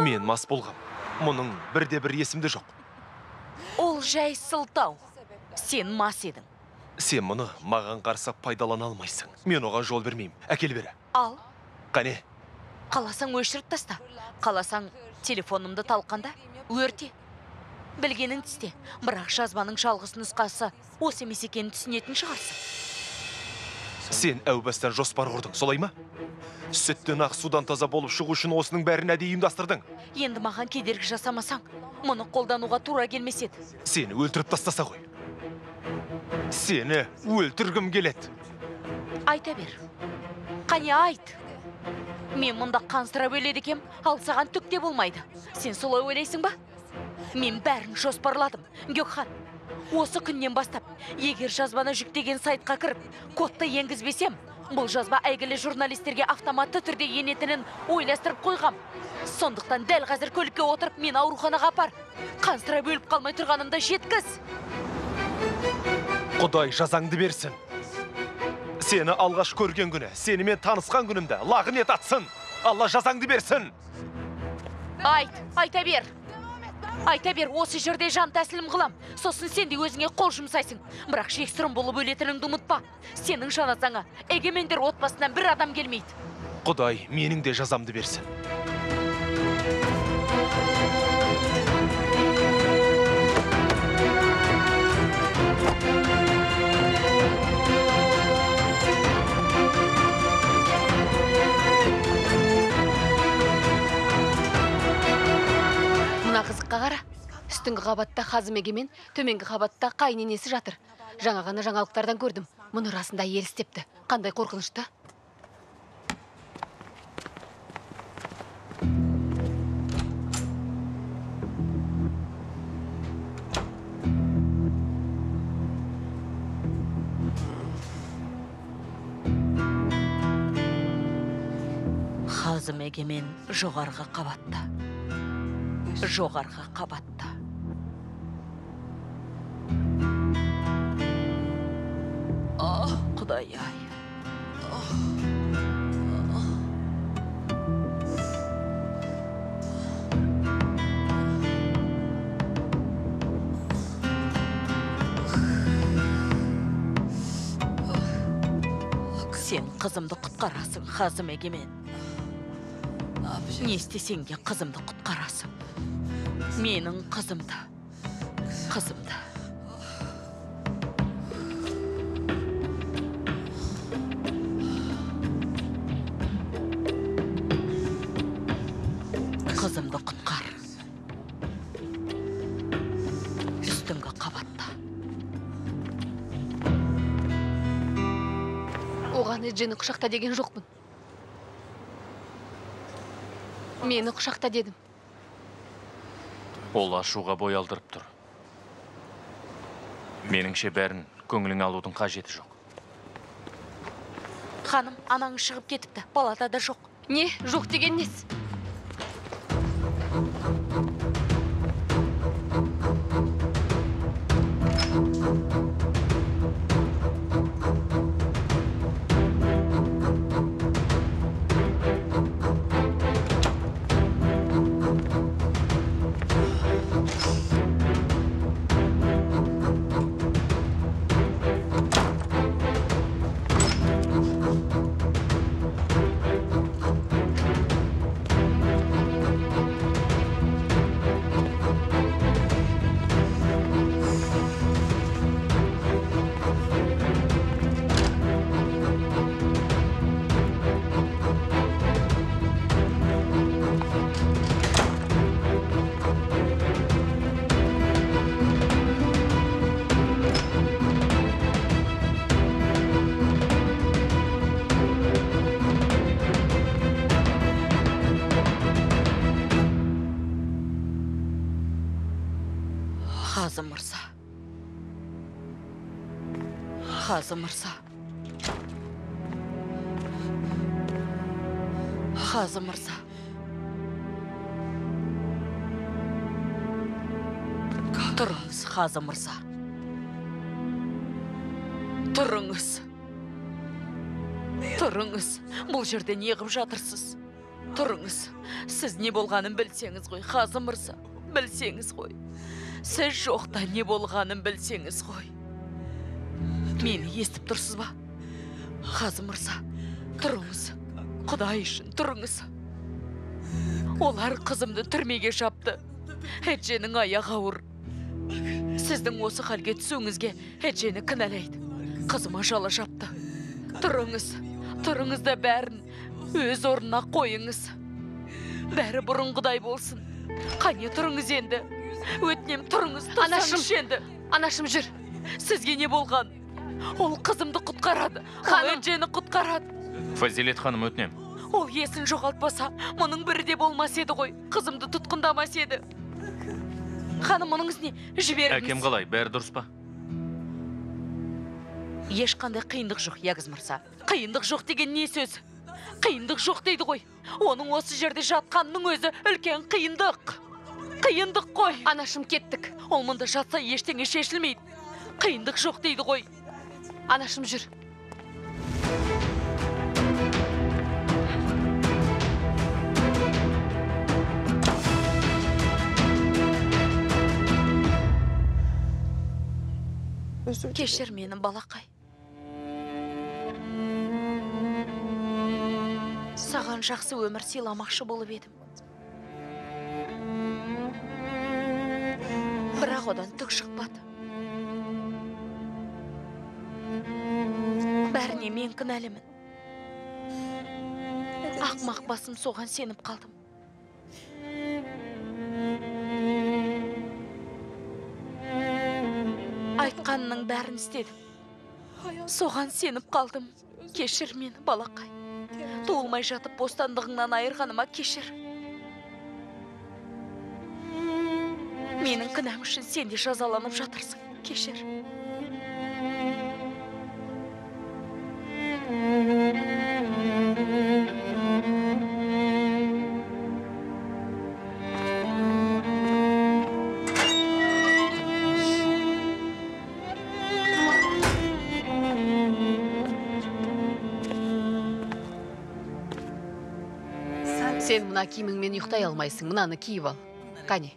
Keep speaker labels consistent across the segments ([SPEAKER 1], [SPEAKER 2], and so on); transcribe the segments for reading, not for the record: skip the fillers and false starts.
[SPEAKER 1] Мен мас болғам. Мұның бірде-бір есімде жоқ.
[SPEAKER 2] Ол жай сылтау. Сен мас едің.
[SPEAKER 1] Сен мұны маған қарсы пайдалана алмайсың. Мен оған жол бермеймін. Әкел бері.
[SPEAKER 2] Ал.
[SPEAKER 1] Қане?
[SPEAKER 2] Қаласаң өшіріп таста. Қаласаң телефонымды талқанда, өрте. Білгенін түсте. Бірақ жазбаның жалғыз нұсқасы осы емес екенін түсінетін шығарсың.
[SPEAKER 1] Сен әубастан жоспар құрдың, солай ма? Сүттен ақ судан таза болып шығу үшін осының бәрін әдейі ұйымдастырдың.
[SPEAKER 2] Енді маған кедергі жасамасаң, мұны қолдануға тура келмес еді.
[SPEAKER 1] Сені өлтіріп тастаса ғой. Сені өлтіргім келеді.
[SPEAKER 2] Айта бер. Қане айт. Мен мұнда қансырап өледі екем, ал саған түк те болмайды. Сен солай ойлайсың ба? Мен бәрін жоспарладым, Гөкхан. Осы күннен бастап, егер жазбаны жүктеген сайтқа кіріп, кодты енгізбесем, бұл жазба әйгілі журналистерге автоматты түрде енетінін ойластырып қойғам. Сондықтан дәл қазір көлікке отырып, мен ауруханаға апар. Қансырап өліп қалмай тұрғанымда жеткіз.
[SPEAKER 1] Құдай жазаңды берсін. Сені алғаш көрген күні, сені мен танысқан күнімді лағынет атсын. Алла жазаңды берсін.
[SPEAKER 2] Айта бер. Айта бер, осы жерде жан тәсілім қылам. Сосын сен де өзіңе қол жұмсайсың. Бірақ жексұрын болып өлетініңді ұмытпа. Сенің жаназаңа егемендер отбасынан бір адам келмейді.
[SPEAKER 1] Құдай менің де жазамды берсін.
[SPEAKER 2] Мына қызыққа қара. Үстіңгі қабатта Хазым егемен, төменгі қабатта қайненесі жатыр. Жаңа ғана жаңалықтардан көрдім. Мұны расында ел істепті. Қандай қорқынышты? Хазым егемен жоғарғы қабатта. Жоғарғы қабатта. Құдай-ай. Сен қызымды құтқарасың, Хазым егемен. Не істесең де қызымды құтқарасың. Менің қызымды. Қызымды. Қызымды құтқар. Үстіңгі қабатта. Оған Эджені құшақта деген жоқпын. Мені құшақта дедім.
[SPEAKER 1] Ол ашуға бой алдырып тұр. Меніңше бәрін көңілің алудың қажеті жоқ.
[SPEAKER 2] Ханым, анаң шығып кетіпті, палатада жоқ. Не? Жоқ деген несі? Хазым мырза. Хазым мырза. Хазым мырза. Тұрыңыз, Хазым мырза. Тұрыңыз. Тұрыңыз. Бұл жерде не қып жатырсыз? Тұрыңыз. Сіз не болғанын білсеңіз ғой, Қазым мырза. Білсеңіз ғой. Сіз жоқта не болғанын білсеңіз ғой. Мені естіп тұрсыз ба? Қазым мырза, тұрыңыз. Құдай үшін тұрыңыз. Олар қызымды түрмеге жапты. Әдженің аяғы ауыр. Сіздің осы халге түсуіңізге әджені кінәлайды. Қызыма жала жапты. Тұрыңыз. Тұрыңыз да бәрін өз орнына қойыңыз. Бәрі бұрынғыдай болсын. Қане тұрыңыз енді. Өтінем тұрыңыз.
[SPEAKER 3] Анашым,
[SPEAKER 2] енді.
[SPEAKER 3] Анашым жүр.
[SPEAKER 2] Сізге не болған? Ол қызымды құтқарады. Ол әджені құтқарады.
[SPEAKER 4] Фазилет ханым, өтінем.
[SPEAKER 2] Ол есін жоғалтпаса, мұның бірі де болмас еді ғой. Қызымды тұтқындамас еді. Ханым, мұныңыз не? Жіберіңіз.
[SPEAKER 4] Әкем қалай, бәрі дұрыс па?
[SPEAKER 2] Ешқандай қиындық жоқ, Ягыз мырза. Қиындық жоқ деген не сөз? Қиындық жоқ дейді ғой. Оның осы жерде жатқанның өзі үлкен қиындық. Қиындық қой.
[SPEAKER 3] Анашым, кеттік.
[SPEAKER 2] Ол мұнда жатса ештеңе шешілмейді. Қиындық жоқ дейді ғой.
[SPEAKER 3] Анашым, жүр.
[SPEAKER 2] Кешір мені, балақай. Саған жақсы өмір сыйламақшы болып едім. Бірақ одан түк шықпады. Бәріне мен кінәлімін. Ақмақ басым соған сеніп қалдым. Айтқанының бәрін істедім. Соған сеніп қалдым. Кешір мені, балақай. Туылмай жатып бостандығыңнан айырғаныма кешір. Менің кінәм үшін сен де жазаланып жатырсың. Кешір.
[SPEAKER 3] Сен мына киіміңмен ұйықтай алмайсың, мынаны киіп ал. Қане.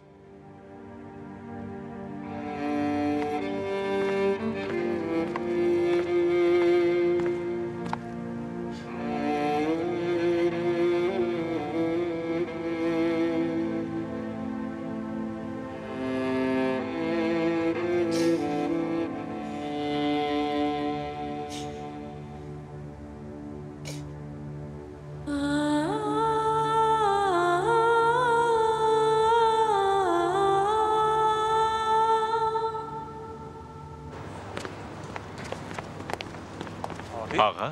[SPEAKER 4] Аға,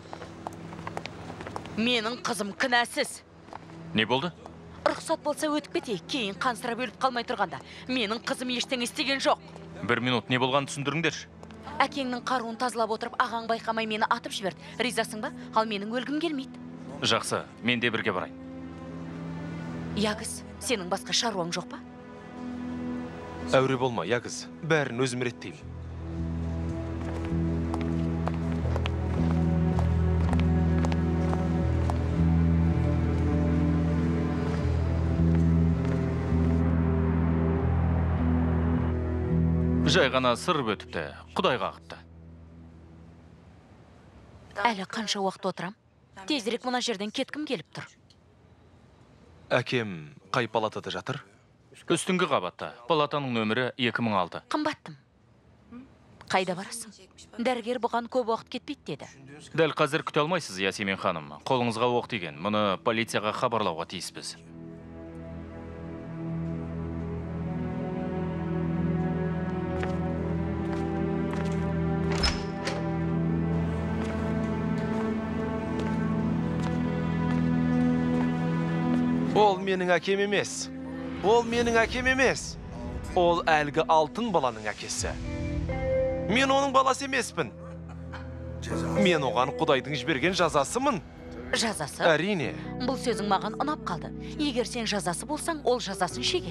[SPEAKER 2] Менің қызым кінәсіз.
[SPEAKER 4] не болды?
[SPEAKER 2] Рұқсат болса өтіп кетейік, кейін қансырап өліп қалмай тұрғанда. Менің қызым ештеңе істеген жоқ.
[SPEAKER 4] 1 минут не болғанын түсіндіріңдерші.
[SPEAKER 2] Әкеңнің қаруын тазалап отырып, ағаң байқамай мені атып жіберді. Ризасың ба? Ал менің өлгім келмейді.
[SPEAKER 4] Жақсы, мен де бірге барайын.
[SPEAKER 2] Ягыз, сенің басқа шаруаң жоқ па?
[SPEAKER 1] Әуре болма, Ягыз. Бәрін өзім реттеймін.
[SPEAKER 4] Жай ғана сырып өтіпті, Құдай қағыпты.
[SPEAKER 2] Әлі қанша уақыт отырам? Тезірек мына жерден кеткім келіп тұр.
[SPEAKER 1] Әкем қай палатада жатыр?
[SPEAKER 4] Үстіңгі қабатта, палатаның нөмірі 2006.
[SPEAKER 2] Қымбаттым. Қайда барасың? Дәрігер бұған көп уақыт кетпейді деді.
[SPEAKER 4] Дәл қазір күте алмайсыз, Ясемин ханым. Қолыңызға оқ тиген, мұны полицияға хабарлауға тиіспіз.
[SPEAKER 1] Ол менің әкем емес. Ол менің әкем емес. Ол әлгі алтын баланың әкесі. Мен оның баласы емеспін. Мен оған Құдайдың жіберген жазасымын.
[SPEAKER 2] Жазасы?
[SPEAKER 1] Әрине.
[SPEAKER 2] Бұл сөзің маған ұнап қалды. Егер сен жазасы болсаң, ол жазасын шегеді.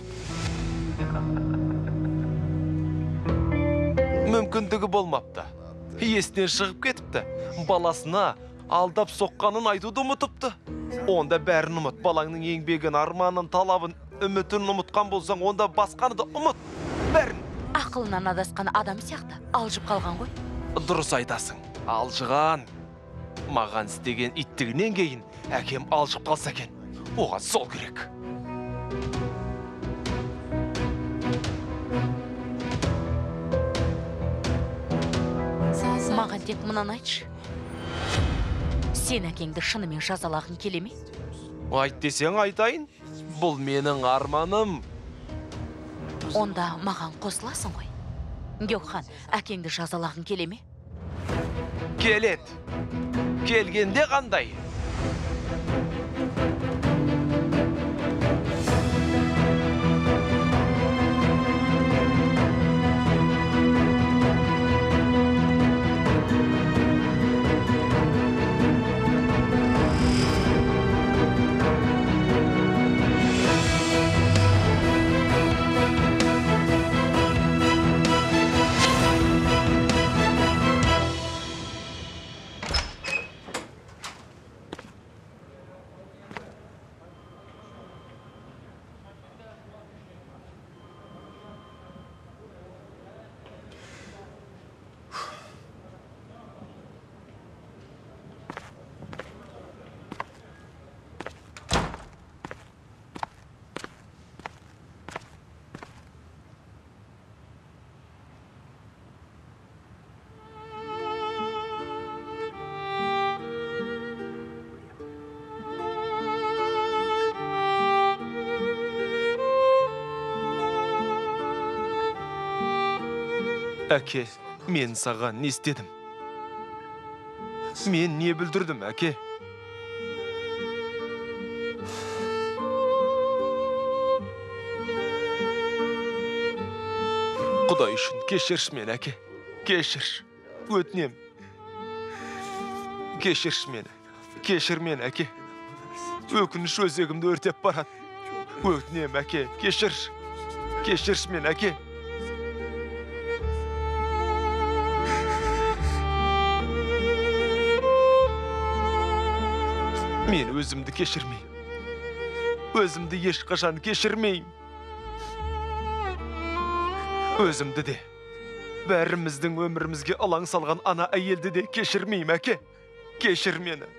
[SPEAKER 1] Мүмкіндігі болмапты. Есінен шығып кетіпті. Баласына алдап соққанын айтуды ұмытыпты. Онда бәрін ұмыт, балаңның еңбегін, арманын, талабын, үмітін ұмытқан болсаң, онда басқаны да ұмыт. Бәрін.
[SPEAKER 2] Ақылынан адасқан адам сияқты алжып қалған ғой.
[SPEAKER 1] Дұрыс айтасың. Алжыған. Маған істеген иттігінен кейін әкем алжып қалса екен. Оған сол керек.
[SPEAKER 2] Маған тек мұнан айтшы. Сен әкеңді шынымен жазалағың келе ме?
[SPEAKER 1] Айт десең айтайын. Бұл менің арманым.
[SPEAKER 2] Онда маған қосыласың ғой. Гёкхан, әкеңді жазалағың келе ме?
[SPEAKER 1] Келет. Келгенде қандай? Әке, мен саған не істедім? Мен не бүлдірдім, әке? Құдай үшін кешірші мен, әке. Кешірш. Өтінем. Кешірш мені. Кешір мен, әке. Өкініш өзегімді өртеп барады. Өтінем, әке. Кешірш. Кешірш мен, әке. Мен өзімді кешірмеймін. Өзімді ешқашан кешірмеймін. Өзімді де, бәріміздің өмірімізге алаң салған ана әйелді де кешірмеймін, әке. Кешір мені.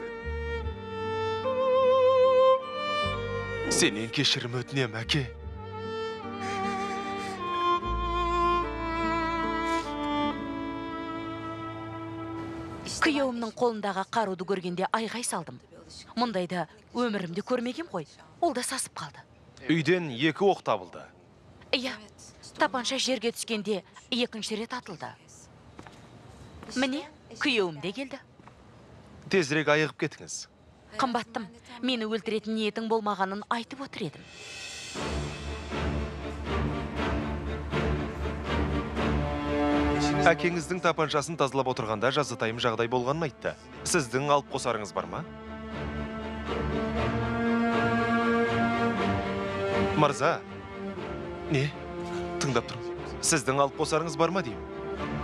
[SPEAKER 1] Сенен кешірім өтінем, әке.
[SPEAKER 2] Күйеуімнің қолындағы қаруды көргенде айғай салдым. Мұндайда өмірімді көрмегем ғой. Ол да сасып қалды.
[SPEAKER 1] Үйден 2 оқ табылды.
[SPEAKER 2] Иә, тапанша жерге түскенде 2-ші рет атылды. Міне, күйеуім де келді.
[SPEAKER 1] Тезірек айығып кетіңіз.
[SPEAKER 2] Қымбаттым, мені өлтіретін ниетің болмағанын айтып отыр едім.
[SPEAKER 1] Әкеңіздің тапаншасын тазалап отырғанда жазатайым жағдай болғанын айтты. Сіздің алып қосарыңыз бар ма? Мырза, не? Тыңдап тұрмын. Сіздің алып қосарыңыз бар ма деймін?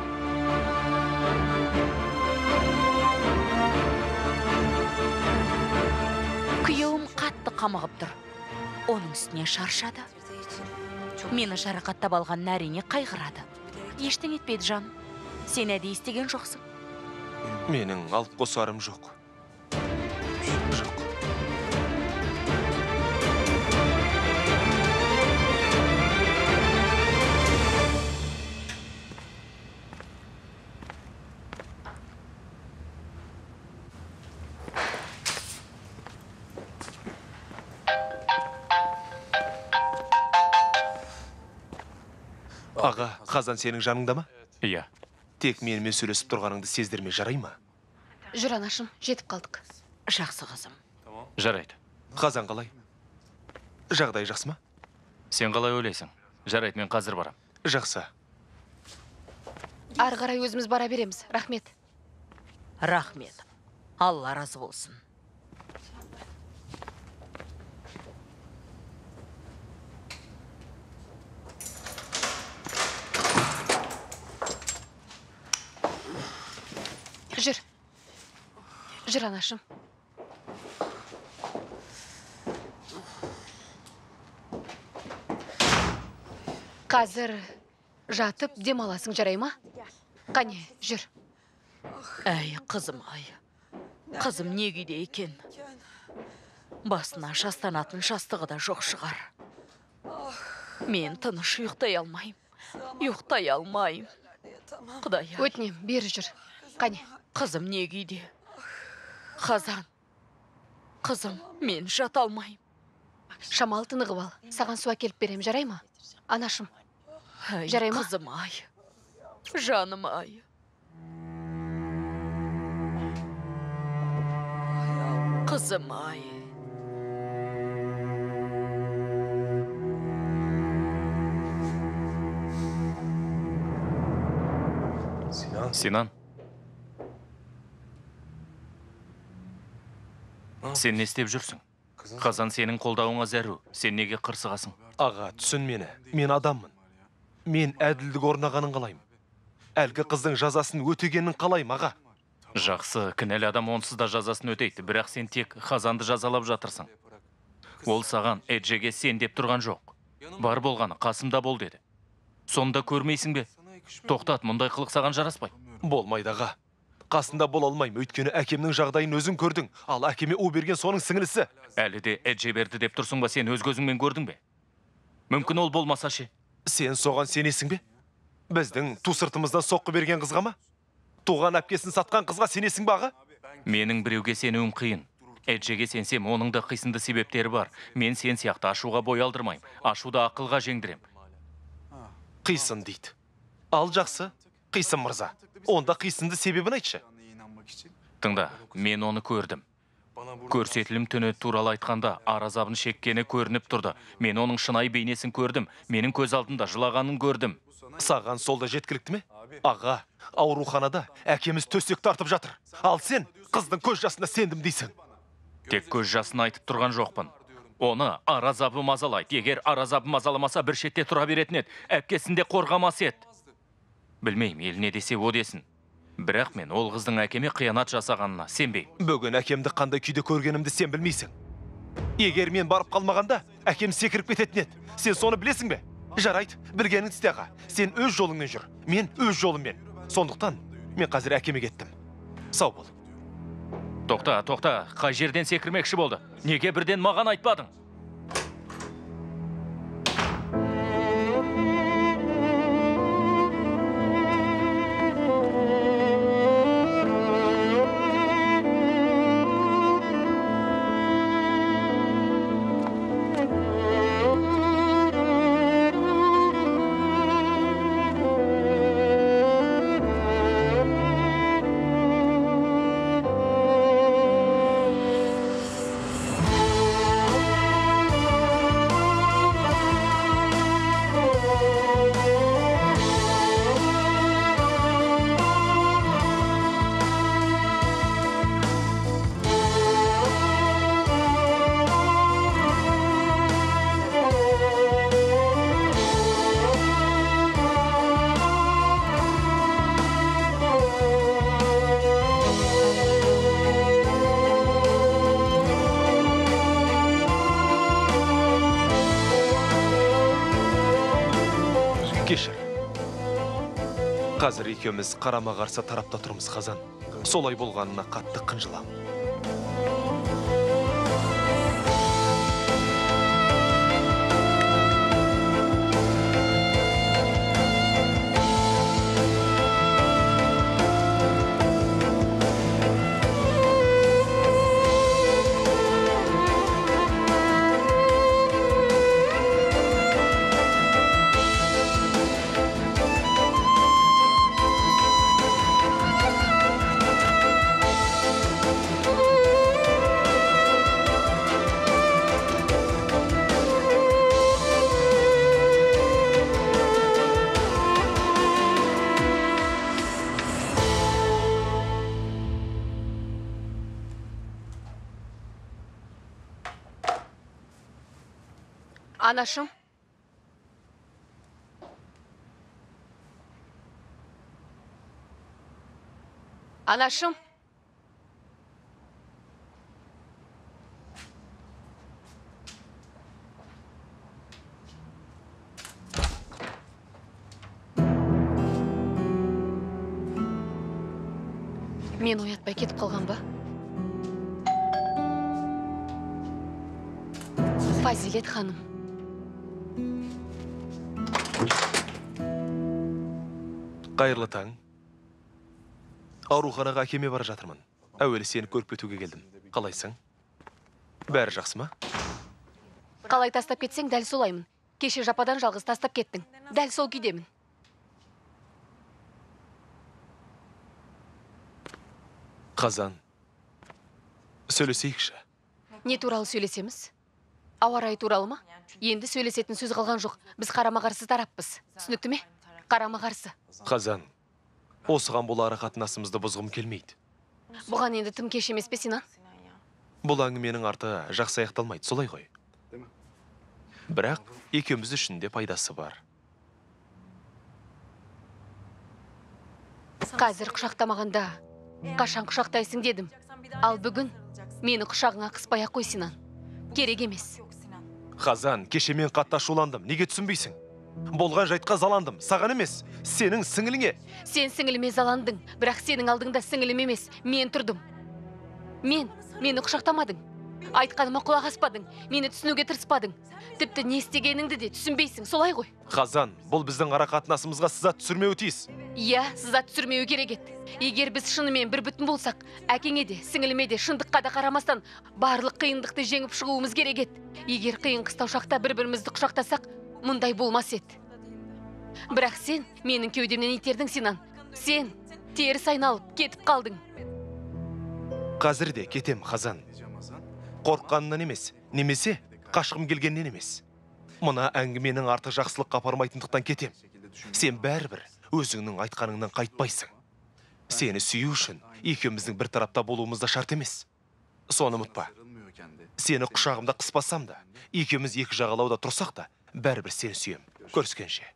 [SPEAKER 2] Күйеуім қатты қамығып тұр. Оның үстіне шаршады. Мені жарақаттап алған нәріне қайғырады. Ештің етпеді жан. Сен әдейі істеген жоқсың.
[SPEAKER 1] Менің алып қосарым жоқ. Жоқ. Аға, қазан сенің жаныңда ма?
[SPEAKER 4] Иә.
[SPEAKER 1] Тек менімен сөйлесіп тұрғаныңды сездірме, жарай ма?
[SPEAKER 3] Жүр анашым, жетіп қалдық.
[SPEAKER 2] Жақсы қызым.
[SPEAKER 4] Жарайды.
[SPEAKER 1] Қазан қалай? Жағдай жақсы ма?
[SPEAKER 4] Сен қалай ойлайсың? Жарайды, мен қазір барам.
[SPEAKER 1] Жақсы.
[SPEAKER 3] Ары қарай өзіміз бара береміз. Рахмет.
[SPEAKER 2] Рахмет. Алла разы болсын.
[SPEAKER 3] Жүр. Жүр, анашым. Қазір жатып демаласың, жарай ма? Қане, жүр.
[SPEAKER 2] Әй, қызым, ай. Қызым не күйде екен? Басына шастанатын шастығы да жоқ шығар. Мен тыныш ұйықтай алмайым. Ұйықтай алмайым. Құдай,
[SPEAKER 3] Өтінем, бері жүр. Қане.
[SPEAKER 2] қызым не күйде? Қазан. Қызым, мен жата алмайым.
[SPEAKER 3] Шамал тынығып ал. Саған су әкеліп берем, жарай ма? Анашым.
[SPEAKER 2] Әй,
[SPEAKER 3] Жарай ма?
[SPEAKER 2] қызым, ай. Жаным, ай. Қызым, ай.
[SPEAKER 4] Синан. Сен не істеп жүрсің? Қазан сенің қолдауыңа зәру. Сен неге қырсығасың?
[SPEAKER 1] Аға, түсін мені. Мен адаммын. Мен әділдік орнағанын қалаймын. Әлгі қыздың жазасын өтегенін қалаймын, аға.
[SPEAKER 4] Жақсы, кінәлі адам онсыз да жазасын өтейді, бірақ сен тек Қазанды жазалап жатырсың. Ол саған Эджеге сен деп тұрған жоқ. Бар болғаны қасымда бол деді. Сонда көрмейсің бе? Тоқтат, мұндай қылық саған жараспай.
[SPEAKER 1] Болмайды, аға. Қасында бола алмаймын, өйткені әкемнің жағдайын өзің көрдің. Ал әкеме у берген соның сіңілісі.
[SPEAKER 4] Әлі де Эдже берді деп тұрсың ба, сен өз көзіңмен көрдің бе? Мүмкін ол болмаса ше?
[SPEAKER 1] Сен соған сенесің бе? Біздің ту сыртымыздан соққы берген қызға ма? Туған әпкесін сатқан қызға сенесің бе, аға?
[SPEAKER 4] Менің біреуге сенуім қиын. Эджеге сенсем, оның да қисынды себептері бар. Мен сен сияқты ашуға бой алдырмайым. Ашуды ақылға жеңдірем.
[SPEAKER 1] Қисын дейді. Ал жақсы, қисын мырза. Онда қисынды себебін айтшы.
[SPEAKER 4] Тыңда, мен оны көрдім. Көрсетілім түні туралы айтқанда аразабын шеккені көрініп тұрды. Мен оның шынайы бейнесін көрдім. Менің көз алдында жылағанын көрдім.
[SPEAKER 1] Саған сол да жеткілікті ме? Аға, ауруханада әкеміз төсек тартып жатыр. Ал сен қыздың көз жасына сендім дейсің.
[SPEAKER 4] Тек көз жасын айтып тұрған жоқпын. Оны аразабы мазалайды. Егер аразабы мазаламаса бір шетте тұра беретін еді, әпкесінде қорғамас еді. Білмеймін, ел не десе о десін. Бірақ мен ол қыздың әкеме қиянат жасағанына сенбеймін.
[SPEAKER 1] Бүгін әкемді қандай күйде көргенімді сен білмейсің. Егер мен барып қалмағанда, әкем секіріп кететін еді. Сен соны білесің бе? Жарайды, білгеніңді істе, аға. Сен өз жолыңмен жүр, мен өз жолыммен. Сондықтан мен қазір әкеме кеттім. Сау бол.
[SPEAKER 4] Тоқта, қай жерден секірмекші болды? Неге бірден маған айтпадың?
[SPEAKER 1] Кешір. Қазір екеуміз қарама қарсы тарапта тұрмыз, Қазан. Солай болғанына қатты қынжыламын.
[SPEAKER 3] Анашым. Анашым. ойнатпай кетіп қалған ба? Фазилет ханым.
[SPEAKER 1] Қайырлы таң. Ауруханаға әкеме бара жатырмын. Әуелі сені көріп кетуге келдім. Қалайсың? Бәрі жақсы ма?
[SPEAKER 3] Қалай тастап кетсең, дәл солаймын. Кеше жападан жалғыз тастап кеттің. Дәл сол күйдемін.
[SPEAKER 1] Қазан, сөйлесейікші.
[SPEAKER 3] Не туралы сөйлесеміз? Ауа райы туралы ма? Енді сөйлесетін сөз қалған жоқ. Біз қарама-қарсы тараппыз. Түсінікті ме? Қарама-қарсы.
[SPEAKER 1] Қазан, осыған бұл ара қатынасымызды бұзғым келмейді.
[SPEAKER 3] Бұған енді тым кеш емес пе, Синан?
[SPEAKER 1] Бұл әңгіменің арты жақсы аяқталмайды, солай ғой. Бірақ екеуміз үшін де пайдасы бар.
[SPEAKER 3] Қазір құшақтамағанда, қашан құшақтайсың дедім. Ал бүгін мені құшағыңа қыспай-ақ қой, Синан. Керек емес.
[SPEAKER 1] Қазан, кеше мен қатты ашуландым. Неге түсінбейсің? Болған жайтқа заландым. Саған емес, сенің сіңіліңе.
[SPEAKER 3] Сен сіңіліме заландың, бірақ сенің алдыңда сіңілім емес. Мен тұрдым. Мені құшақтамадың. Айтқаныма құлақ аспадың. Мені түсінуге тырыспадың. Тіпті не істегеніңді де түсінбейсің, солай ғой.
[SPEAKER 1] Қазан, бұл біздің ара қатынасымызға сызат түсірмеуі тиіс.
[SPEAKER 3] Иә, сызат түсірмеуі керек еді. Егер біз шынымен бір бүтін болсақ, әкеңе де, сіңіліме де шындыққа да қарамастан барлық қиындықты жеңіп шығуымыз керек еді. Егер қиын қыстау шақта бір-бірімізді құшақтасақ, мұндай болмас еді. Бірақ сен менің кеудемнен итердің, Синан. Сен теріс айналып кетіп қалдың.
[SPEAKER 1] Қазір де кетем, Қазан. Қорққанынан емес, немесе қашқым келгеннен емес. Мына әңгіменің арты жақсылыққа апармайтындықтан кетем. Сен бәрібір өзіңнің айтқаныңнан қайтпайсың. Сені сүю үшін екеуміздің бір тарапта болуымызда шарт емес. Соны ұмытпа. Сені құшағымда қыспасам да, екеуміз екі жағалауда тұрсақ та, бәрібір сені сүйем. Көріскенше.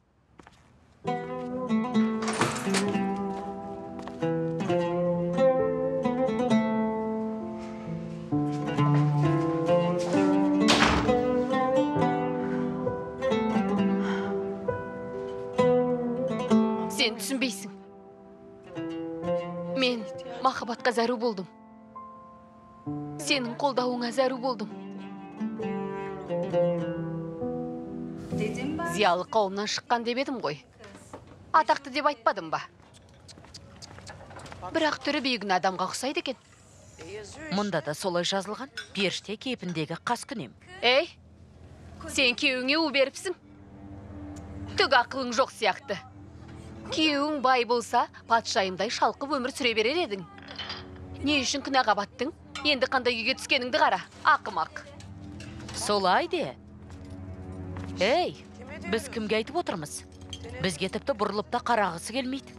[SPEAKER 3] Сен түсінбейсің. Мен махаббатқа зәру болдым. Сенің қолдауыңа зәру болдым. Зиялы қауымнан шыққан деп едім ғой. Атақты деп айтпадым ба? Бірақ түрі биігін адамға ұқсайды екен.
[SPEAKER 2] Мұнда да солай жазылған, періште кейпіндегі қас күнем.
[SPEAKER 3] Ей, сен күйеуіңе у беріпсің. Түк ақылың жоқ сияқты. Күйеуің бай болса, патшайымдай шалқып өмір сүре берер едің. Не үшін күнәға баттың? Енді қандай күйге түскеніңді қара, ақымақ.
[SPEAKER 2] Солай де. Ей, біз кімге айтып отырмыз? Бізге тіпті бұрылып та қарағысы келмейді.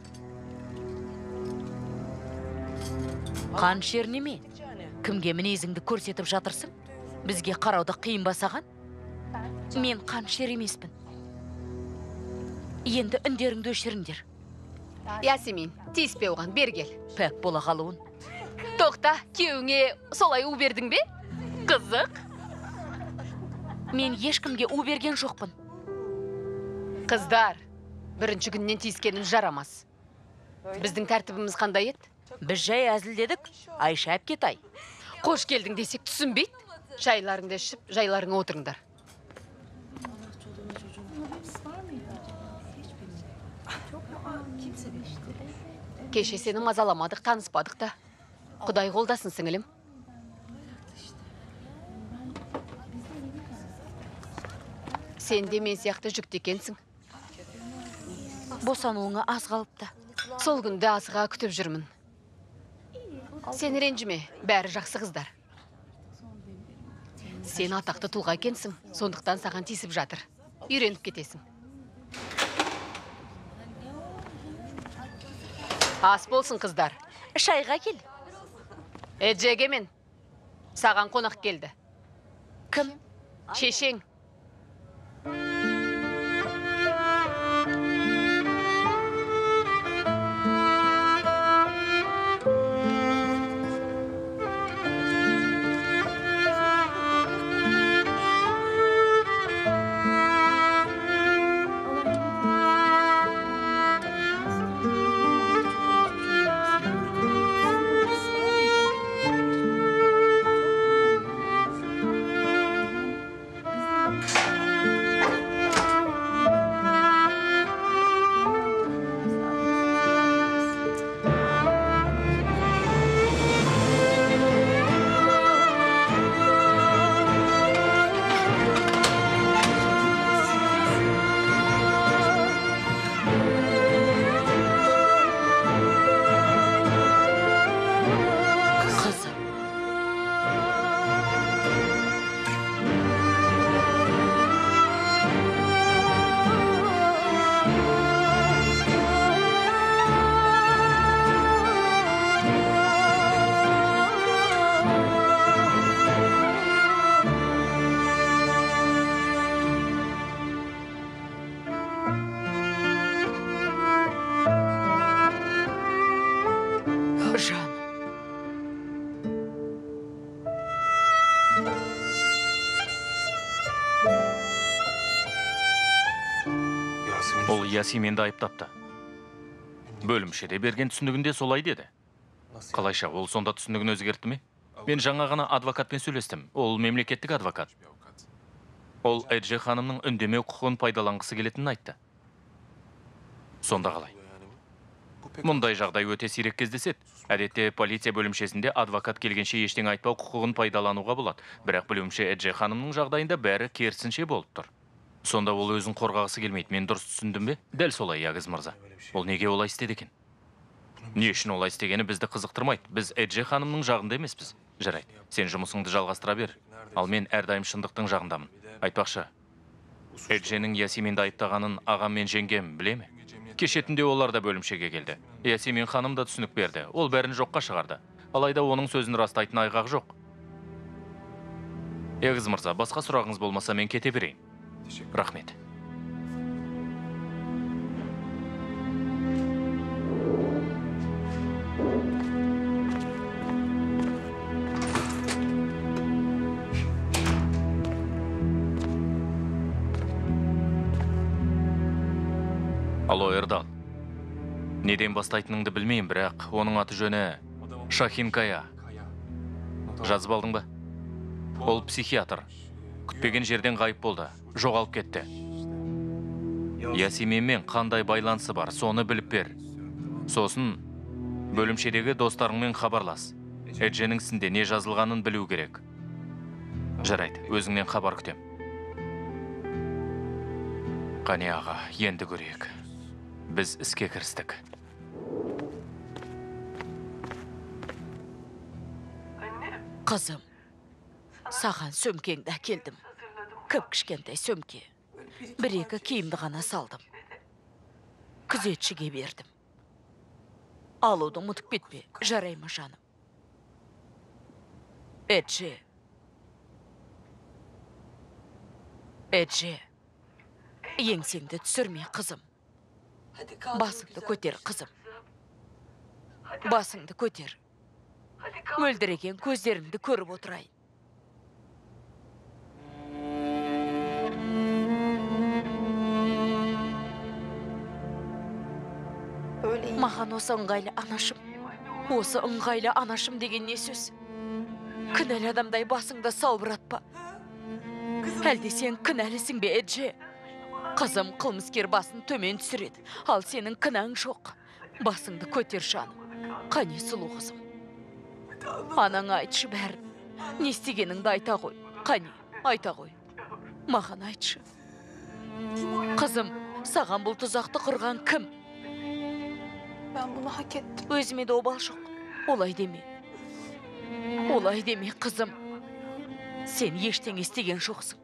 [SPEAKER 2] Қан шернеме? Кімге мінезіңді көрсетіп жатырсың? Бізге қарауды қиын басаған? Мен қан шер емеспін. Енді үндеріңді өшіріңдер.
[SPEAKER 3] Ясемин, тиіспе оған, бергел.
[SPEAKER 2] Пәк бола қалуын.
[SPEAKER 3] Тоқта, күйеуіңе солай у бердің бе? Қызық.
[SPEAKER 2] Мен ешкімге у берген жоқпын.
[SPEAKER 3] Қыздар, бірінші күннен тиіскенім жарамас. Біздің тәртібіміз қандай еді?
[SPEAKER 2] Біз жай әзілдедік, Айша әпкетай.
[SPEAKER 3] Қош келдің десек түсінбейді. Жайларыңды ішіп, жайларыңа отырыңдар. Кеше сені мазаламадық, таныспадық та. Құдай қолдасын, сіңілім. Сен де мен сияқты жүкті екенсің.
[SPEAKER 2] Босануыңа аз қалыпты.
[SPEAKER 3] Сол күнді асыға күтіп жүрмін. Сен ренжіме, бәрі жақсы қыздар. Сен атақты тұлға екенсің, сондықтан саған тиісіп жатыр. Үйреніп кетесің. Ас болсын, қыздар.
[SPEAKER 2] Шайға кел.
[SPEAKER 3] Эджеге саған қонақ келді.
[SPEAKER 2] Кім?
[SPEAKER 3] Шешең.
[SPEAKER 4] Ясименді айыптапты. Бөлімшеде берген түсінігінде солай деді. Қалайша, ол сонда түсінігін өзгертті ме? Мен жаңа ғана адвокатпен сөйлестім. Ол мемлекеттік адвокат. Ол Эдже ханымның үндемеу құқығын пайдаланғысы келетінін айтты. Сонда қалай? Мұндай жағдай өте сирек кездеседі. Әдетте полиция бөлімшесінде адвокат келгенше ештеңе айтпау құқығын пайдалануға болады. Бірақ білуімше Эдже ханымның жағдайында бәрі керісінше болып тұр. Сонда ол өзін қорғағысы келмейді. Мен дұрыс түсіндім бе? Дәл солай, Ягыз мырза. Ол неге олай істеді екен? Не үшін олай істегені бізді қызықтырмайды. Біз Эдже ханымның жағында емеспіз. Жарайды, сен жұмысыңды жалғастыра бер. Ал мен әрдайым шындықтың жағындамын. Айтпақшы, Эдженің Ясименді айыптағанын ағам мен жеңгем біле ме? Кешетінде олар да бөлімшеге келді. Ясимен ханым да түсінік берді. Ол бәрін жоққа шығарды. Алайда оның сөзін растайтын айғақ жоқ. Ягыз мырза, басқа сұрағыңыз болмаса мен кете берейін. Рахмет. Алло, Эрдал. Неден бастайтыныңды білмеймін, бірақ оның аты жөні Шахинкая. Жазып алдың ба? Ол психиатр. Күтпеген жерден ғайып болды. Жоғалып кетті. Ясименмен қандай байланысы бар, соны біліп бер. Сосын бөлімшедегі достарыңмен хабарлас. Эдженің ісінде не жазылғанын білу керек. Жарайды, өзіңнен хабар күтем. Қане аға, енді көрейік. Біз іске кірістік.
[SPEAKER 2] Қызым, саған сөмкеңді әкелдім. Кіп-кішкентай сөмке. Бір-екі киімді ғана салдым. Күзетшіге бердім. Алуды ұмытып кетпе, жарай ма жаным? Эдже. Еңсеңді түсірме, қызым. Басыңды көтер, қызым. Басыңды көтер. Мөлдіреген көздеріңді көріп отырайын. Маған осы ыңғайлы анашым деген не сөз? Кінәлі адамдай басыңды салбыратпа. Әлде сен кінәлісің бе, Эдже? Қызым қылмыскер басын төмен түсіреді, ал сенің кінәң жоқ. Басыңды көтер, жаным. Қане сұлу қызым. Анаң айтшы бәрін. Не істегеніңді айта ғой. Қане, айта ғой. Маған айтшы. Қызым, саған бұл тұзақты құрған кім?
[SPEAKER 5] Ben bunu hak ettim.
[SPEAKER 2] Өзіме де обал жоқ. Олай деме. Олай деме, қызым. Сен ештеңе істеген жоқсың.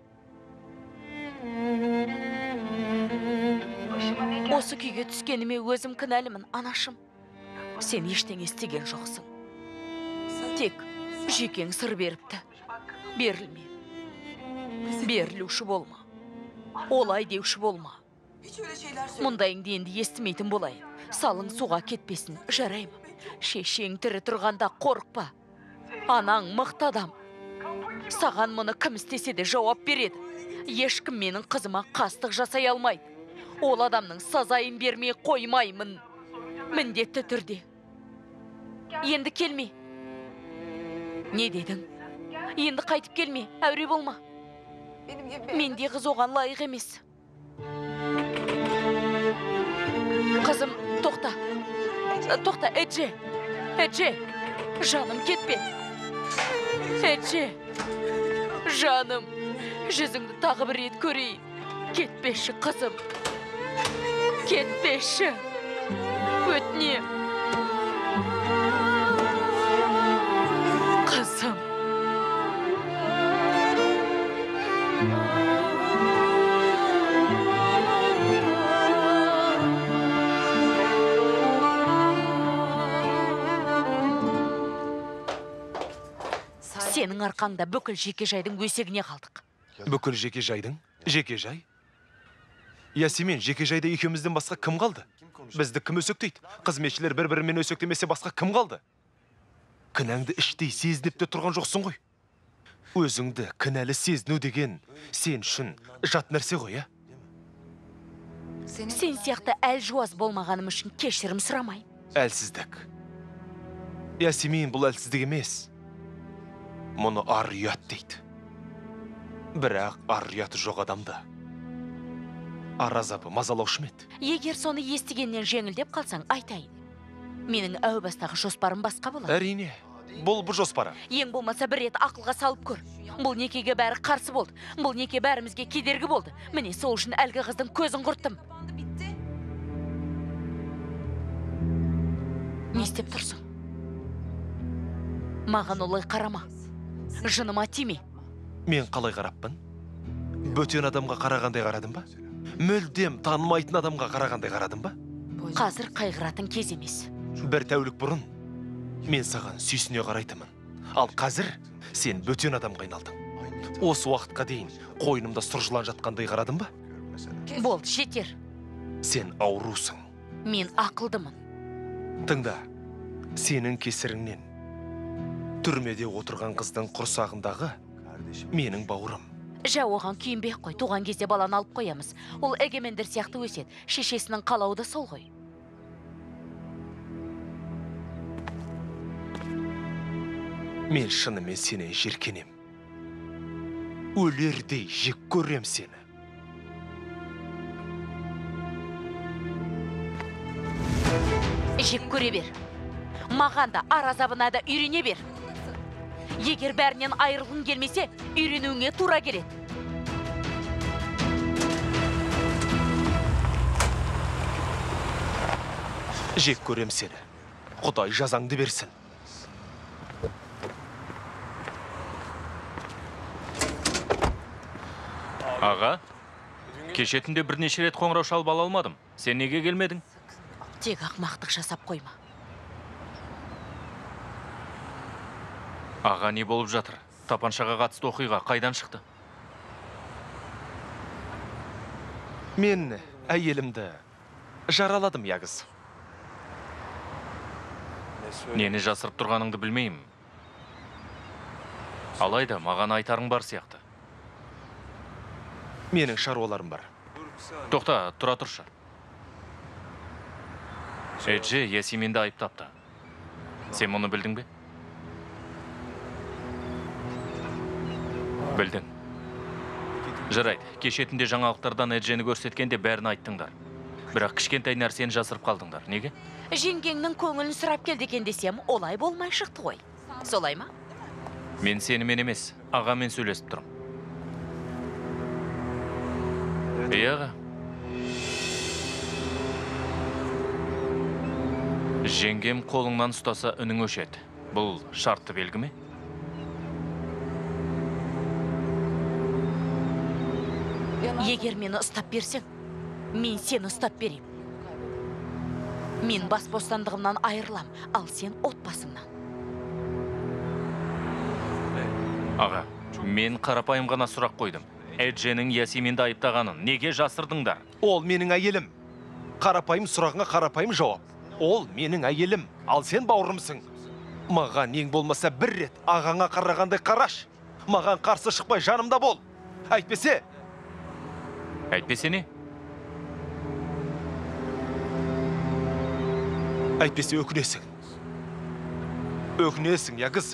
[SPEAKER 2] Осы күйге түскеніме өзім кінәлімін, анашым. Сен ештеңе істеген жоқсың. Тек жекең сыр беріпті. Берілме. Берілуші болма. Олай деуші болма. Мұндайыңды енді естімейтін болайын. Салың суға кетпесін, жарай ма? Шешең тірі тұрғанда қорықпа. Анаң мықты адам. Саған мұны кім істесе де жауап береді. Ешкім менің қызыма қастық жасай алмайды. Ол адамның сазайын бермей қоймаймын. Міндетті түрде. Енді келме. Не дедің? Енді қайтып келме, әуре болма. Менде қыз оған лайық емес. Қызым, тоқта. Тоқта, Эдже. Эдже, жаным кетпе. Эдже, жаным, жүзіңді тағы бір рет көрейін. Кетпеші, қызым. Кетпеші. Өтінем. Қызым. Сенің арқаңда бүкіл жеке жайдың өсегіне қалдық.
[SPEAKER 1] Бүкіл жеке жайдың? Жеке жай? Ясимен, жеке жайда екеумізден басқа кім қалды? Бізді кім өсектейді? Қызметшілер бір-бірімен өсектемесе басқа кім қалды? Кінәңді іштей сезініп те тұрған жоқсың ғой. Өзіңді кінәлі сезіну деген сен үшін жат нәрсе ғой,
[SPEAKER 2] Сен сияқты әл жуаз болмағаным үшін кешірім сұрамайым.
[SPEAKER 1] Әлсіздік. Ясемин, бұл әлсіздік емес. Мұны ар ұят дейді. Бірақ ар ұяты жоқ адамды. Ар азабы мазалаушы ма еді?
[SPEAKER 2] Егер соны естігеннен жеңілдеп қалсаң, айтайын. Менің әу бастағы жоспарым басқа болады.
[SPEAKER 1] Әрине, бұл жоспары.
[SPEAKER 2] Ең болмаса бір рет ақылға салып көр. Бұл некеге бәрі қарсы болды. Бұл неке бәрімізге кедергі болды. Міне сол үшін әлгі қыздың көзін құрттым. Не істеп тұрсың? Маған олай қарама. Жыныма тиме.
[SPEAKER 1] Мен қалай қараппын? Бөтен адамға қарағандай қарадым ба? Мүлдем танымайтын адамға қарағандай қарадым ба?
[SPEAKER 2] Қазір қайғыратын кез емес.
[SPEAKER 1] Бір тәулік бұрын мен саған сүйсіне қарайтымын. Ал қазір сен бөтен адамға айналдың. Осы уақытқа дейін қойнымда сұр жылан жатқандай қарадым ба?
[SPEAKER 2] Болды, жетер.
[SPEAKER 1] Сен аурусың.
[SPEAKER 2] Мен ақылдымын.
[SPEAKER 1] Тыңда, сенің кесіріңнен түрмеде отырған қыздың құрсағындағы менің бауырым.
[SPEAKER 2] Жа оған күйінбек қой, туған кезде баланы алып қоямыз. Ол егемендер сияқты өседі. Шешесінің қалауы да сол ғой.
[SPEAKER 1] Мен шынымен сенен жеркенем. Өлердей жек көрем сені.
[SPEAKER 2] Жек көре бер. Маған да ар азабына да үйрене бер. Егер бәрінен айырылғың келмесе, үйренуіңе тура келеді.
[SPEAKER 1] Жек көрем сені. Құдай жазаңды берсін.
[SPEAKER 4] Аға, кеше түнде бірнеше рет қоңырау шалып ала алмадым. Сен неге келмедің?
[SPEAKER 2] Тек ақмақтық жасап қойма.
[SPEAKER 4] Аға, не болып жатыр? Тапаншаға қатысты оқиға қайдан шықты?
[SPEAKER 1] Мен әйелімді жараладым, Ягыз.
[SPEAKER 4] Нені жасырып тұрғаныңды білмеймін. Алайда, маған айтарың бар сияқты.
[SPEAKER 1] Менің шаруаларым бар.
[SPEAKER 4] Тоқта, тұра тұршы. Эджи Ясеминді айыптапты. Сен мұны білдің бе? Білдің. Жарайды, кеше түнде жаңалықтардан Эджені көрсеткенде бәрін айттыңдар. Бірақ кішкентай нәрсені жасырып қалдыңдар. Неге?
[SPEAKER 2] Жеңгеңнің көңілін сұрап келді екен десем, олай болмай шықты ғой. Солай ма?
[SPEAKER 4] Мен сенімен емес, ағамен сөйлесіп тұрмын. Аға. Жеңгем қолыңнан ұстаса үнің өшеді. Бұл шартты белгі ме?
[SPEAKER 2] Егер мені ұстап берсең, мен сені ұстап берем. Мен бас бостандығымнан айырылам, ал сен отбасыңнан.
[SPEAKER 4] Аға, мен қарапайым ғана сұрақ қойдым. Эдженің Ясеминді айыптағанын неге жасырдыңдар?
[SPEAKER 1] Ол менің әйелім. Қарапайым сұрағыңа қарапайым жауап. Ол менің әйелім, ал сен бауырымсың. Маған ең болмаса бір рет ағаңа қарағандай қараш. Маған қарсы шықпай жанымда бол. Әйтпесе...
[SPEAKER 4] Әйтпесе не?
[SPEAKER 1] Әйтпесе өкінесің. Өкінесің, Ягыз.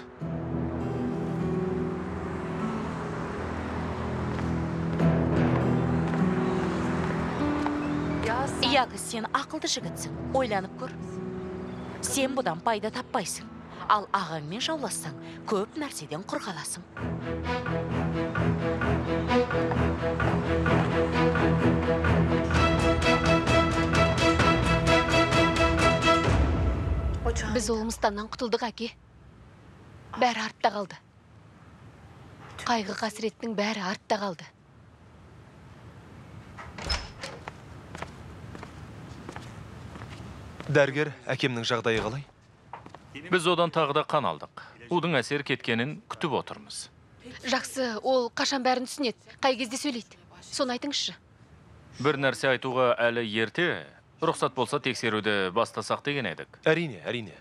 [SPEAKER 2] Ягыз, сен ақылды жігітсің, ойланып көр. Сен бұдан пайда таппайсың. Ал ағаңмен жаулассаң, көп нәрседен құр қаласың.
[SPEAKER 3] Біз олымызданнан құтылдық, әке. Бәрі артта қалды. Қайғы қасіреттің бәрі артта қалды.
[SPEAKER 1] Дәргер, әкемнің жағдайы қалай?
[SPEAKER 4] Біз одан тағы да қан алдық. Удың әсер кеткенін күтіп отырмыз.
[SPEAKER 3] Жақсы, ол қашан бәрін түсінеді, қай кезде сөйлейді. Соны айтыңызшы.
[SPEAKER 4] Бір нәрсе айтуға әлі ерте, рұқсат болса тексеруді бастасақ деген едік.
[SPEAKER 1] Әрине, әрине.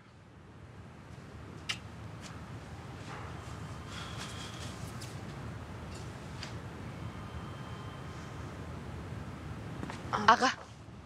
[SPEAKER 3] Аға,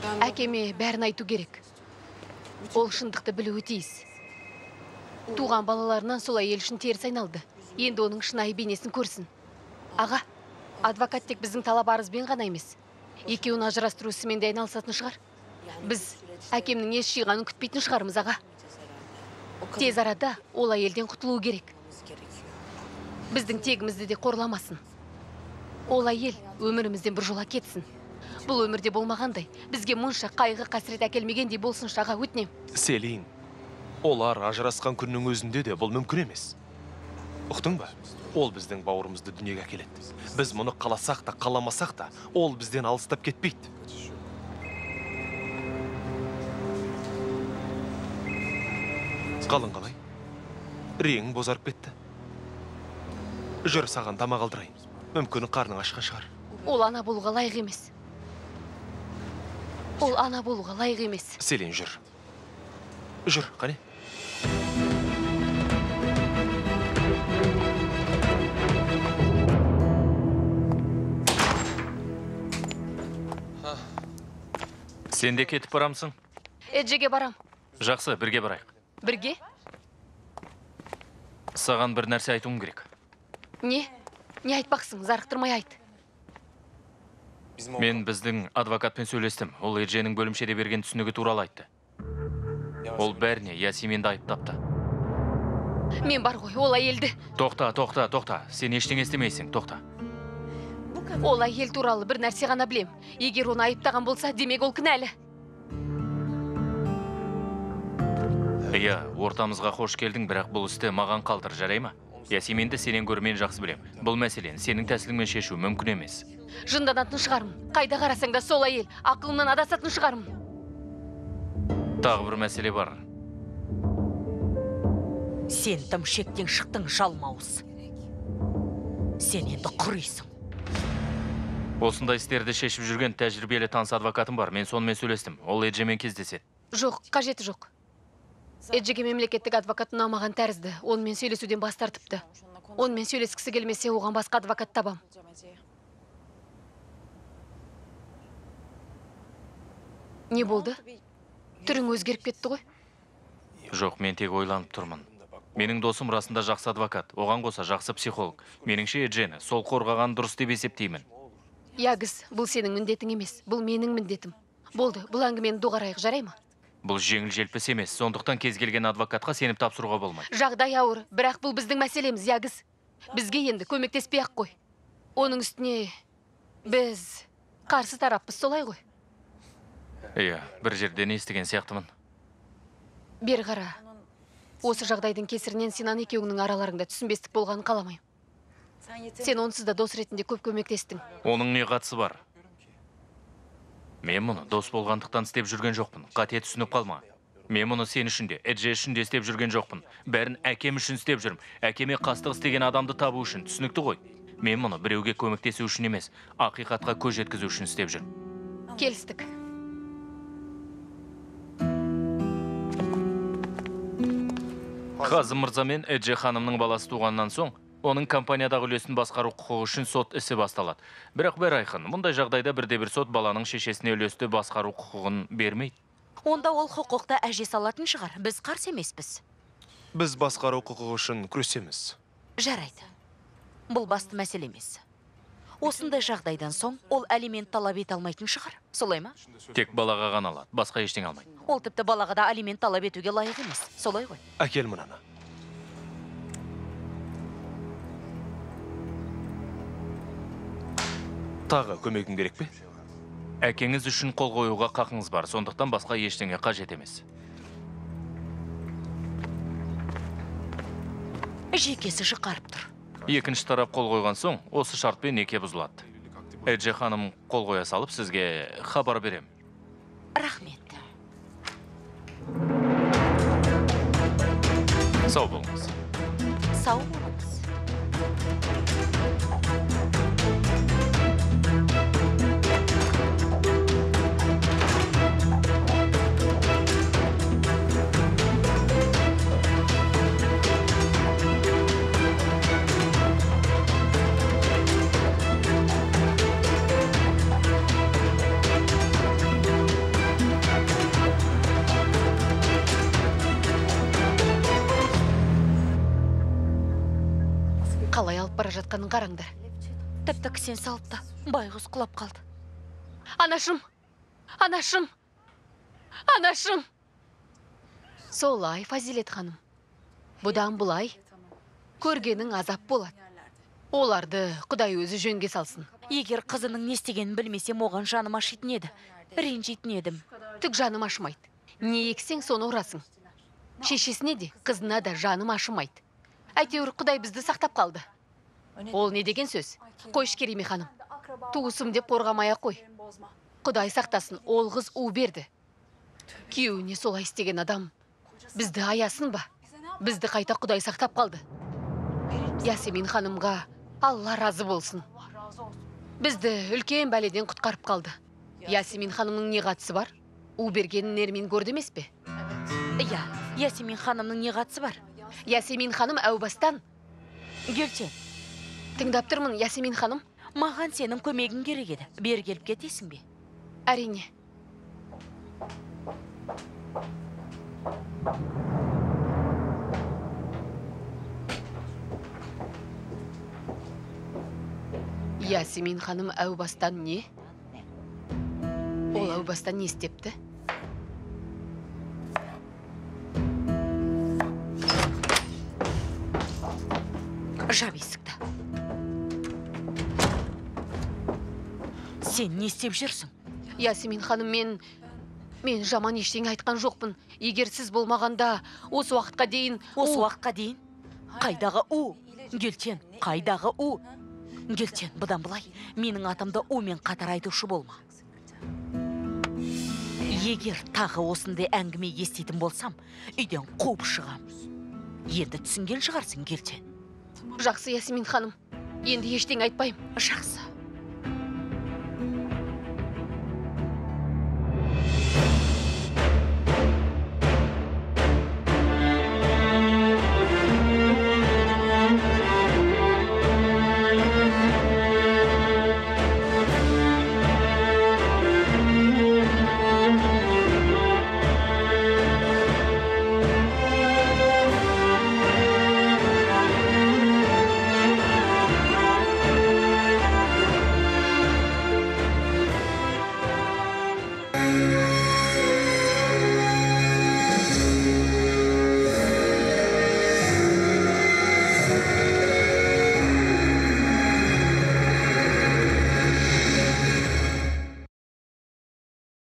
[SPEAKER 3] Әкеме бәрін айту керек. Ол шындықты білуі тиіс. Туған балаларынан солай ел үшін теріс айналды. Енді оның шынайы бейнесін көрсін. Аға, адвокат тек біздің талап арызбен ғана емес. Екеуін ажырастыру ісімен де айналысатын шығар. Біз әкемнің еш жиғанын күтпейтін шығармыз, аға. Тез арада ол әйелден құтылуы керек. Біздің тегімізді де қорламасын. Ол әйел өмірімізден бір жола кетсін. Бұл өмірде болмағандай, бізге мұнша қайғы қасірет әкелмегендей болсын шаға, өтінем.
[SPEAKER 1] Селин, олар ажырасқан күннің өзінде де бұл мүмкін емес. Ұқтың ба? Ол біздің бауырымызды дүниеге әкеледі. Біз мұны қаласақ та, қаламасақ та, ол бізден алыстап кетпейді. Қалың қалай? Реңің бозарып кетті. Жүр, саған тамақ алдырайын. Мүмкін қарның ашқан шығар.
[SPEAKER 3] Ол ана болуға лайық емес. Ол ана болуға лайық емес.
[SPEAKER 1] Селин, жүр. Жүр, қане?
[SPEAKER 4] Сен де кетіп барамсың?
[SPEAKER 3] Эджеге барам.
[SPEAKER 4] Жақсы, бірге барайық.
[SPEAKER 3] Бірге?
[SPEAKER 4] Саған бір нәрсе айтуым керек.
[SPEAKER 3] Не? Не айтпақсың? Зарықтырмай айт.
[SPEAKER 4] Мен біздің адвокатпен сөйлестім. Ол Эдженің бөлімшеде берген түсінігі туралы айтты. Ол бәріне Ясименді айыптапты.
[SPEAKER 3] Мен бар ғой, ол әйелді.
[SPEAKER 4] Тоқта. Сен ештеңе істемейсің, тоқта.
[SPEAKER 3] Ол әйел туралы бір нәрсе ғана білем. Егер оны айыптаған болса, демек ол кінәлі.
[SPEAKER 4] Иә, ортамызға қош келдің, бірақ бұл істі маған қалдыр, жарай ма? Ясименді сенен көрмен жақсы білем. Бұл мәселені сенің тәсіліңмен шешу мүмкін емес.
[SPEAKER 3] Жынданатын шығармын. Қайда қарасаң да сол әйел. Ақылымнан адасатын шығармын.
[SPEAKER 4] Тағы бір мәселе бар.
[SPEAKER 2] Сен тым шектен шықтың, жалмауыз. Сен енді құрисың.
[SPEAKER 4] Осындай істерді шешіп жүрген тәжірибелі таныс адвокатым бар. Мен сонымен сөйлестім. Ол Эджемен кездеседі.
[SPEAKER 3] Жоқ, қажеті жоқ. Эджеге мемлекеттік адвокат ұнамаған тәрізді. Онымен сөйлесуден бас тартыпты. Онымен сөйлескісі келмесе, оған басқа адвокат табам. Не болды? Түрің өзгеріп кетті ғой?
[SPEAKER 4] Жоқ, мен тек ойланып тұрмын. Менің досым расында жақсы адвокат, оған қоса жақсы психолог. Меніңше Эджені сол қорғаған дұрыс деп есептеймін.
[SPEAKER 3] Ягыз, бұл сенің міндетің емес, бұл менің міндетім. Болды, бұл әңгімені доғарайық, жарай ма?
[SPEAKER 4] Бұл жеңіл желпіс емес, сондықтан кез келген адвокатқа сеніп тапсыруға болмайды.
[SPEAKER 3] Жағдай ауыр, бірақ бұл біздің мәселеміз, Ягыз. Бізге енді көмектеспей-ақ қой. Оның үстіне біз қарсы тараппыз, солай ғой.
[SPEAKER 4] Иә, бір жерден естіген сияқтымын.
[SPEAKER 3] Бері қара. Осы жағдайдың кесірінен сенен екеуіңнің араларыңда түсінбестік болғанын қаламайым. Сен онсыз да дос ретінде көп көмектестің.
[SPEAKER 4] Оның не қатысы бар? Мен мұны дос болғандықтан істеп жүрген жоқпын. Қате түсініп қалма. Мен мұны сен үшін де, Эдже үшін де істеп жүрген жоқпын. Бәрін әкем үшін істеп жүрмін. Әкеме қастық істеген адамды табу үшін. Түсінікті ғой. Мен мұны біреуге көмектесу үшін емес, ақиқатқа көз жеткізу үшін істеп жүрмін.
[SPEAKER 3] Келістік.
[SPEAKER 4] Қазым мырза мен Эдже ханымның баласы туғаннан соң, оның компаниядағы үлесін басқару құқығы үшін сот ісі басталады. Бірақ бәрі айқын, мұндай жағдайда бірде-бір сот баланың шешесіне үлесті басқару құқығын бермейді.
[SPEAKER 2] Онда ол құқықты әже салатын шығар. Біз қарсы емеспіз.
[SPEAKER 1] Біз басқару құқығы үшін күресеміз.
[SPEAKER 2] Жарайды. Бұл басты мәселе емес. Осындай жағдайдан соң ол алимент талап ете алмайтын шығар. Солай ма?
[SPEAKER 4] Тек балаға ғана алады, басқа ештеңе алмайды.
[SPEAKER 2] Ол тіпті балаға да алимент талап етуге лайық емес. Солай ғой.
[SPEAKER 1] Әкел мұнаны. Тағы көмегің керек пе?
[SPEAKER 4] Әкеңіз үшін қол қоюға қақыңыз бар, сондықтан басқа ештеңе қажет емес.
[SPEAKER 2] Жекесі жұқарып тұр.
[SPEAKER 4] Екінші тарап қол қойған соң, осы шартпен неке бұзылады. Эдже ханым қол қоя салып, сізге хабар берем.
[SPEAKER 2] Рахмет.
[SPEAKER 4] Сау болыңыз.
[SPEAKER 2] Сау болыңыз.
[SPEAKER 3] бара жатқанын қараңдар.
[SPEAKER 2] Тіпті кісен салып та байғұс құлап қалды.
[SPEAKER 3] Анашым! Анашым! Анашым! Солай, Фазилет ханым. Бұдан бұлай, көргенің азап болады. Оларды Құдай өзі жөнге салсын.
[SPEAKER 2] Егер қызының не істегенін білмесем, оған жаным ашитын еді. Ренжитін едім.
[SPEAKER 3] Түк жаным ашымайды. Не ексең, соны ұрасың. Шешесіне де, қызына да жаным ашымайды. Әйтеуір Құдай бізді сақтап қалды. Ол не деген сөз? Қойш Кереме ханым. Туысым деп қорғамай-ақ қой. Құдай сақтасын, ол қыз у берді. Күйеуіне солай істеген адам бізді аясын ба? Бізді қайта Құдай сақтап қалды. Ясемин ханымға Алла разы болсын. Бізді үлкен бәледен құтқарып қалды. Ясемин ханымның не қатысы бар? У бергенін Нермин көрді емес пе?
[SPEAKER 2] Иә, Ясемин ханымның не қатысы бар?
[SPEAKER 3] Ясемин ханым әу бастан.
[SPEAKER 2] Гүлтен,
[SPEAKER 3] Тыңдап тұрмын, Ясемин ханым.
[SPEAKER 2] маған сенің көмегің керек еді. Бер келіп кетесің бе?
[SPEAKER 3] Әрине. Ясемин ханым әу бастан не? Ол әу бастан не істепті?
[SPEAKER 2] Жап есікті. Сен не істеп жүрсің?
[SPEAKER 3] Ясемин ханым, мен жаман ештеңе айтқан жоқпын. Егер сіз болмағанда, осы уақытқа дейін...
[SPEAKER 2] Осы уақытқа дейін? Қайдағы у? Гүлтен, қайдағы у? Гүлтен, бұдан бұлай, менің атымды умен қатар айтушы болма. Егер тағы осындай әңгіме еститін болсам, үйден қуып шығам. Енді түсінген шығарсың, Гүлтен.
[SPEAKER 3] Жақсы, Ясемин ханым. Енді ештеңе айтпайым.
[SPEAKER 2] Жақсы.